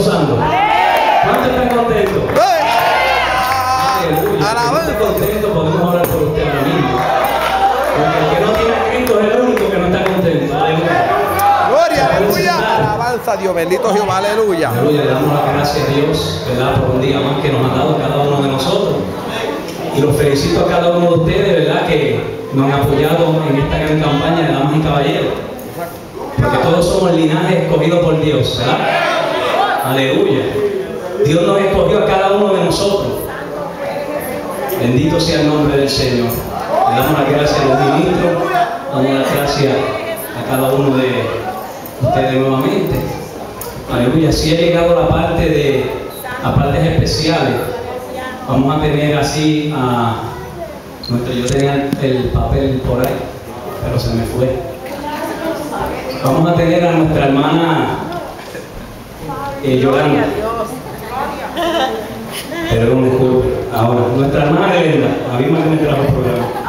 gozando? ¿Cuántos están contentos? Alabanza. Contento, podemos orar por usted ahora mismo. Porque el que no tiene a Cristo es el único que no está contento. Aleluya. Gloria, aleluya. Alabanza a Dios, bendito Jehová, aleluya. Aleluya, le damos las gracias a Dios, ¿verdad? Por un día más que nos ha dado cada uno de nosotros. Y los felicito a cada uno de ustedes, ¿verdad? Que nos han apoyado en esta gran campaña de damas y caballeros. Porque todos somos linajes escogidos por Dios, ¿verdad? Aleluya. Dios nos escogió a cada uno de nosotros. Bendito sea el nombre del Señor. Le damos las gracias a los ministros, damos las gracias a cada uno de ustedes nuevamente. Aleluya. Si ha llegado la parte de a partes especiales, vamos a tener así a nuestro, yo tenía el papel por ahí, pero se me fue. Vamos a tener a nuestra hermana Yolanda. Perdón, disculpe. Ahora, nuestra hermana Elena, la misma que me trajo el programa.